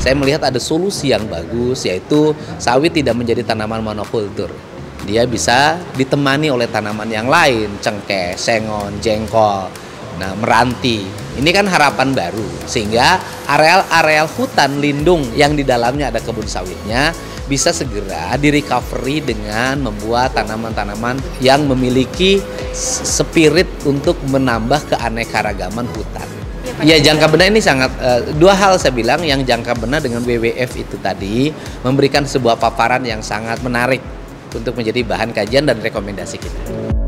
saya melihat ada solusi yang bagus, yaitu sawit tidak menjadi tanaman monokultur. Dia bisa ditemani oleh tanaman yang lain, cengkeh, sengon, jengkol, nah meranti. Ini kan harapan baru, sehingga areal-areal hutan lindung yang di dalamnya ada kebun sawitnya bisa segera di-recovery dengan membuat tanaman-tanaman yang memiliki spirit untuk menambah keanekaragaman hutan. Ya, jangka benar ini sangat, dua hal saya bilang, yang jangka benar dengan WWF itu tadi memberikan sebuah paparan yang sangat menarik untuk menjadi bahan kajian dan rekomendasi kita.